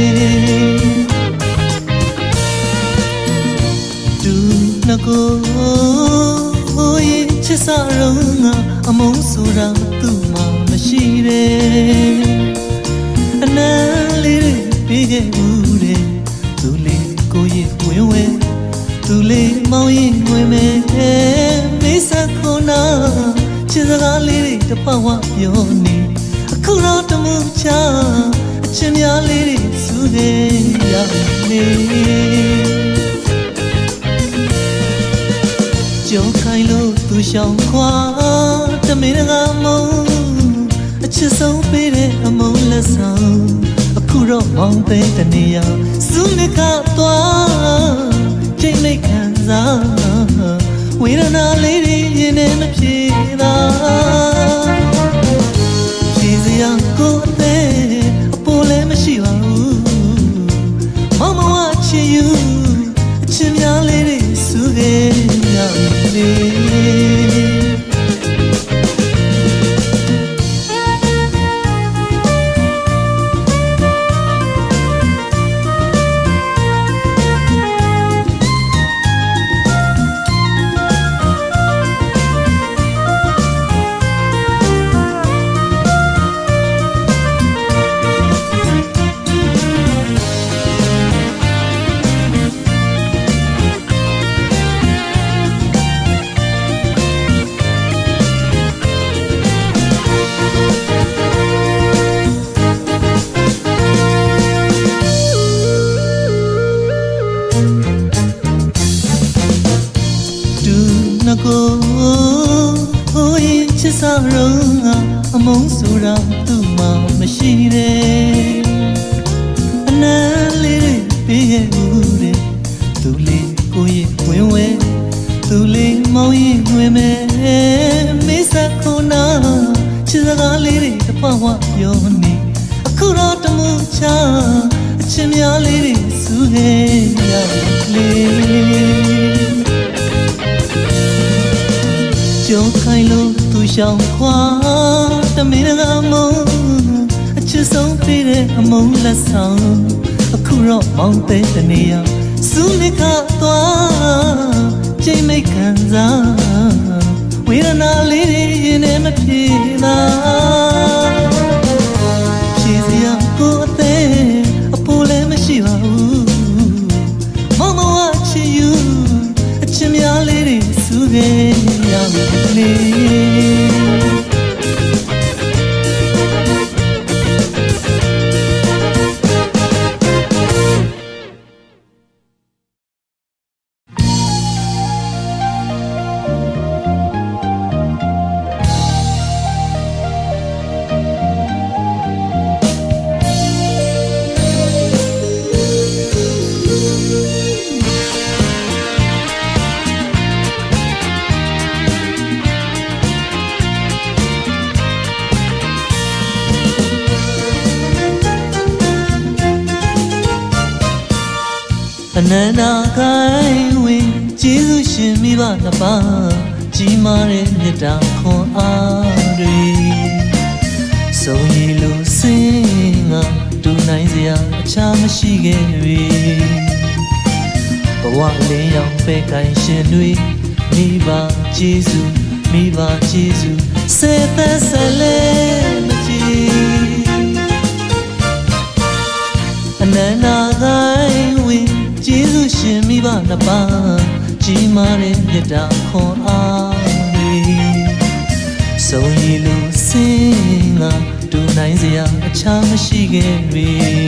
နကိုဟိုရင်ချစ်စားတော့ငါအမုန်းဆိုတာသူ့မှာမရှိတဲ့အနမ်းလေးတွေပေးခဲ့ဘူးတဲ့သူလေးကိုရဲ့ဝင်ဝဲသူလေးမောင်းရင်ဝင်မယ်မေးစခုနာချစ်စကားလေးတွေတစ်ပတ်ဝပြောနေအခုတော့တမှုချအချင်းများလေးတွေစုနေရနေကြောက်ခိုင်းလို့သူရှောင်ခွာတမင်ကမုန်းအချစ်ဆုံးပေးတဲ့အမုန်းလက်ဆောင်အခုတော့မောင်းသိတဲ့နေရာစုနေကတော့ချိန်မိတ်ခံစားဝေဒနာလေးတွေရင်ထဲမပြေသာပြေစရာကိုအသေးအပေါ်လည်းမရှိပါဘူးမောင်မဝချစ်ယူအချစ်များလေးတွေစုခဲ့ရလေကိုဟိုရင်ချစ်စားရုံကအမုန်းဆိုတာသူ့မှာမရှိတဲ့အနမ်းလေးပေးရဦးတဲ့သူလေးကိုရဲ့ဝင်ဝဲသူလေးမောင်းရင်ဝင်မယ်မေးစခုနာချစ်စကားလေးတွေတစ်ပတ်ဝပြောနေအခုတော့တမှုချအချင်းများလေးတွေစုခဲ့ရလေကြောက်ခိုင်းလို့သူရှောင်ခွာတမင်ကမုန်းအချစ်ဆုံးပေးတဲ့အမုန်းလက်ဆောင်အခုတော့မောင်းတဲ့တနေရာစုနေကတော့ချိန်မိတ်ခံစားဝေဒနာလေးတွေရင်ထဲမပြေသာဖြေစရာကိုအသေးအပေါ်လည်းမရှိပါဘူးမောင်မဝချစ်ယူအချစ်များလေးတွေစုခဲ့ရလေအနန္တကိုင်းဝင်ကျေးဇူးရှင်မိဘနှစ်ပါးကြီးမားတဲ့မေတ္တာခွန်အားတွေဆုံးရည်လို့စင်ငါဒူနိုင်စရာအခြားမရှိခဲ့ပြီဘဝလေးရောက်ပဲကိုင်းရှင်တွေမိဘကျေးဇူးမိဘကျေးဇူးစေသက်ဆက်လဲမကြည့်အနန္တကိုင်းဝင်ကျေးဇူးရှင်မိဘနှစ်ပါးကြီးမားတဲ့မေတ္တာခွန်အားတွေဆုံးရည်လို့စင်ငါဒူနိုင်စရာအခြားမရှိခဲ့ပြီ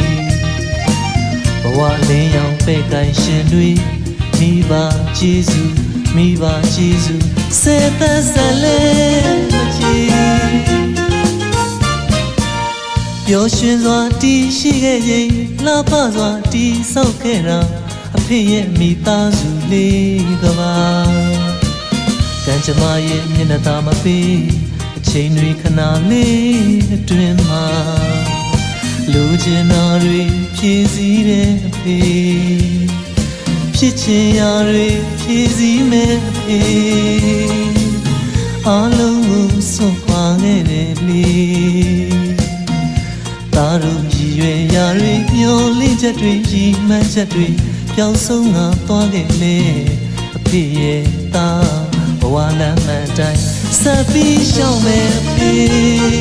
ဘဝလေးရောက်ပဲကိုင်းရှင်တွေမိဘကျေးဇူးမိဘကျေးဇူးစေသက်ဆက်လဲမကြည့်ပျော်ရွှင်စွာတည်ရှိခဲ့ရင်လှပစွာတည်ဆောက်ခဲ့တာအဖေရဲ့မိသားစုလေးကပါကံကြမ္မာရဲ့မျက်နှာသာမပေးအချိန်တွေခဏလေးအတွင်းမှာလူကျင်နာတွေဖြည့်စည်းတဲ့အဖေဖြစ်ချင်ရာတွေဖြည့်စည်းမဲ့အဖေအားလုံးကိုစွန့်ခွာခဲ့တယ်လေတာတို့ရည်ရွယ်ရာတွေမျောလင့်ချက်တွေရည်မှန်းချက်တွေပျောက်ဆုံးငါသွားခဲ့လေအဖေရဲ့သားဘဝလမ်းမှန်တိုင်းဆက်ပြီးရှောင်မဲ့အဖေ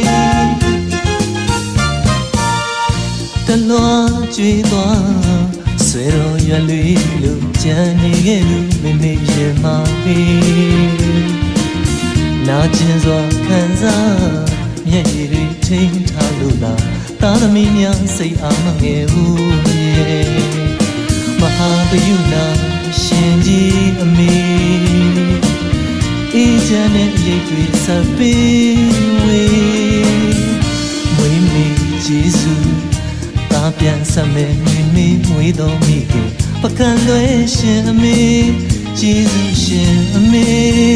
တလွားကြွေးသွားဆွေတော်ရွယ်လွေလို့ကြံနေခဲ့လို့မမေရေမာလေးနာကျင်စွာခံစားမျက်ရည်တွေထိန်ထားလို့လားတာသမီများစိတ်အားမငယ်ဘူးရဲ့မဟာပယုနာရှင်ကြီးအမေအေးချမ်းတဲ့ရိတ်တွေဆက်ပေးဝေးမွေးမေကျေးဇူးတာပြန်ဆက်မဲ့မိမိမွေးတော်မိခင်ပကံလွဲရှင်အမေကျေးဇူးရှင်အမေ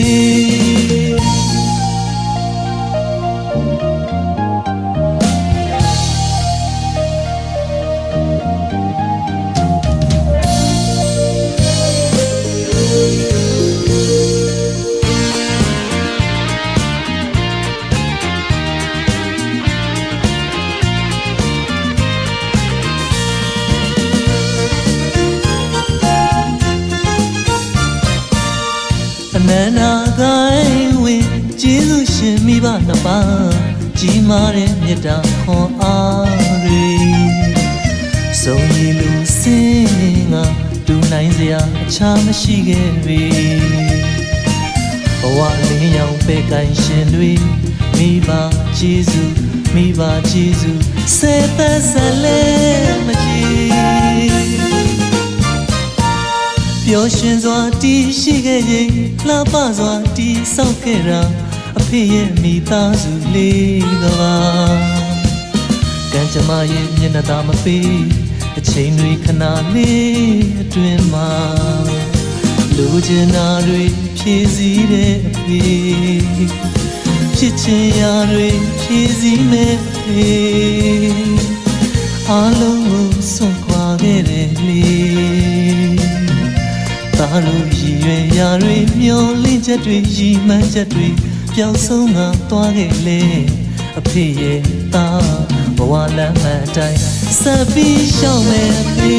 နန္ဒာကိုင်းဝင်ကျေးဇူးရှင်မိဘနှစ်ပါးကြီးမားတဲ့မေတ္တာခွန်အားတွေဆုံးရည်လူစင်ငါတူနိုင်စရာအခြားမရှိခဲ့ပေဘဝလေးရောင်ပဲကိုင်းရှင်တွေမိဘကျေးဇူးမိဘကျေးဇူးစေသက်ဆက်လဲမကြည့်ပျော်ရွှင်စွာတည်ရှိခဲ့ရင်လှပစွာတည်ဆောက်ခဲ့တာအဖေရဲ့မိသားစုလေးကပါကံကြမ္မာရဲ့မျက်နှာသာမပေးအချိန်တွေခဏလေးအတွင်းမှာလူကျင်နာတွေဖြည့်စည်းတဲ့အဖေဖြစ်ချင်ရာတွေဖြည့်စည်းမဲ့အဖေအားလုံးကိုစွန့်ခွာခဲ့တယ်လေသာလို့ရည်ရွယ်ရာတွေမျောလင့်ချက်တွေရည်မှန်းချက်တွေပျောက်ဆုံးငါသွားခဲ့လေအဖေရဲ့သားဘဝလမ်းမှန်အတိုင်းဆက်ပြီးရှောင်မယ်အဖေ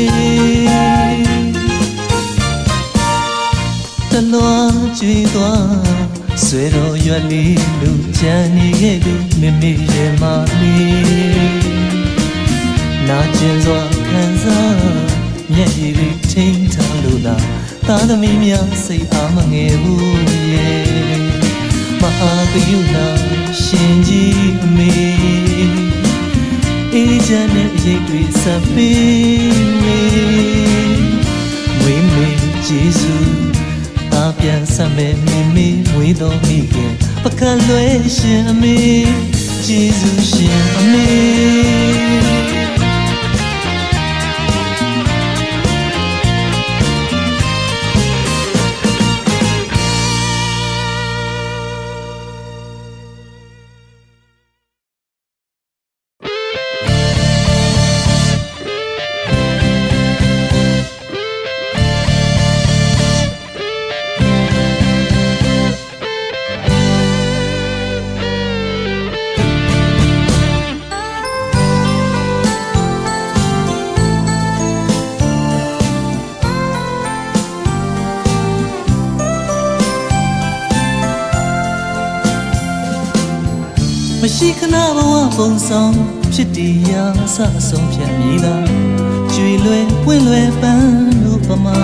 တလွားကြွေသွားဆွေတော်ရွယ်လေးလူကြံနေခဲ့လူမိမိရဲ့မလေးနာကျင်စွာခံစားမျက်ရည်တွေထိန်ထားလို့လားတာသမီများစိတ်အားမငယ်ဘူးရဲ့မဟာကရုဏာရှင်ကြီးအမေအေးချမ်းတဲ့အရေးတွေဆက်ပေးဝေးဝေးမေကျေးဇူးတာပြန်ဆက်မဲ့မိမိမွေးတော်မိခင်ပကံလွဲရှင်အမေကျေးဇူးရှင်အမေမရှိခဏဘဝပုံဆောင်ဖြစ်တည်ရာအဆအဆုံးဖြတ်မြည်သာကျွေလွယ်ပွင့်လွယ်ပန်းလို့ပမာ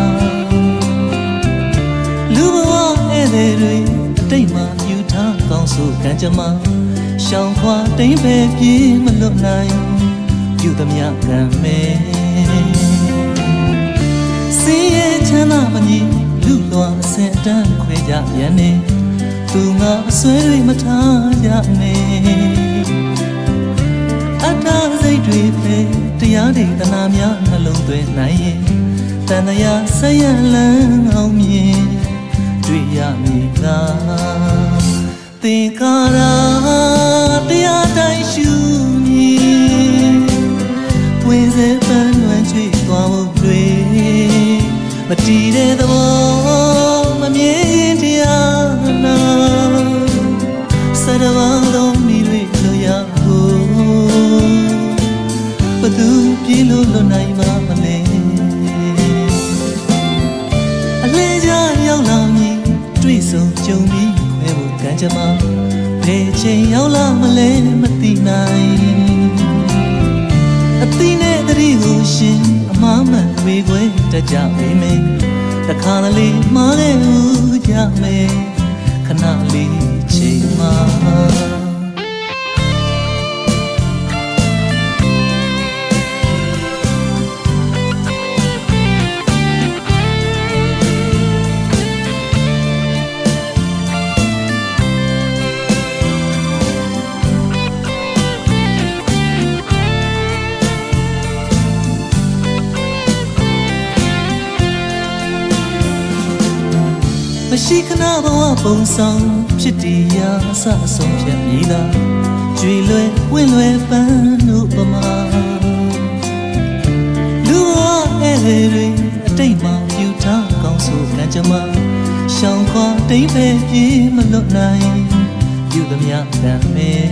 လူဘဝဧည့်သည်တွေအတိတ်မှာယူထားကောင်းစုကံကြမ္မာရှောင်ခွာတိမ်ပဲပြေးမလွတ်နိုင်ပြုသမျှကံမဲ့စည်ရဲ့ချမ်းသာမကြီးလူလွာအစင်တန်းခွဲကြပြန်နေသူငါအဆွဲတွေမထားကြနဲ့အထာစိတ်တွေပဲတရားတွေတနာများနှလုံးသွင်းနိုင်ရင်တန်တရားဆက်ရလန်းအောင်မြင်တွေ့ရမည်လားသင်္ခါရတရားတိုင်းရှုမြင်ဝင်စေပန်းလွန်ချွေသွားဖို့တွေမတည်တဲ့သဘောမမြင်တရားနာစရဝံတော်မိတွေလိုရဖို့ဘသူပြေလို့လွတ်နိုင်မှာမလဲအလဲကြရောက်လာမည်တွေ့ဆုံကြုံပြီးခွဲဖို့ကံကြမ္မာဘယ်ချိန်ရောက်လာမလဲမသိနိုင်အသိနဲ့တတိကိုရှင်အမှားမှန်တွေကိုတက်ကြပေမယ်တခါတလေမှားခဲ့ဦးကြမယ်ခဏလေးချိန်မှာမရှိခဏဘဝပုံဆောင်ဖြစ်တည်ရာအဆအဆုံးဖြတ်မိတာကြွေလွယ်ဝင့်လွယ်ပန်းတို့ပမာလူဘဝအဲ့လေတွေအတိတ်မှာပြူထားကောင်းဆိုကံကြမ္မာရှောင်ခွာတိမ်ပဲပြေးမလွတ်နိုင်ယူသမျှတမ်းမယ်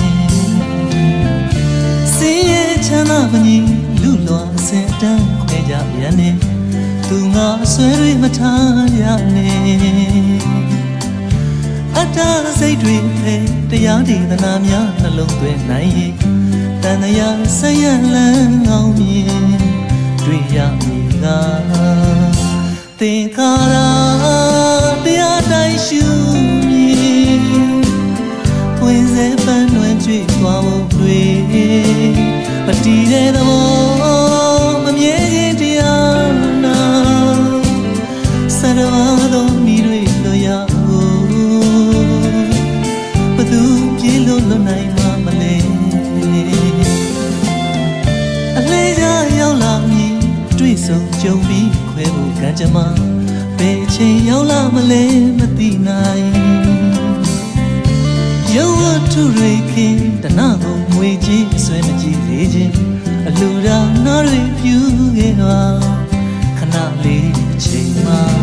စင်းရဲ့ချမ်းသာမကြီးလူလွာအစင်တန်းခွဲကြရနေသူငါဆွဲတွေမထားရနဲ့အတားစိတ်တွေဖေးတရားဒေသနာများနှလုံးသွင်းနိုင်ရင်တန်တရားဆက်ရလန်းအောင်မြင်တွေ့ရမည်ကသင်္ခါရတရားတိုင်းရှုမြင်ဝင်စေပန်းတွင်ကြွေသွားဖို့တွေပတိတဲ့သဘောမမြဲခြင်းတရားနာစရဝါသောမိတွေလွရဖို့ဘသူပြေလို့လွတ်နိုင်မှာမလဲအလေးကြရောက်လာမည်တွေ့ဆုံကြုံပြီးခွဲဖို့ကံကြမ္မာဘယ်ချိန်ရောက်လာမလဲမသိနိုင်ရုပ်ဝတ္ထုတွေခင်တနာကိုငွေကြီးဆွဲမကြည့်သေးခြင်းအလူရာနာတွေပြူခဲ့ပါခဏလေးအချိန်မှာ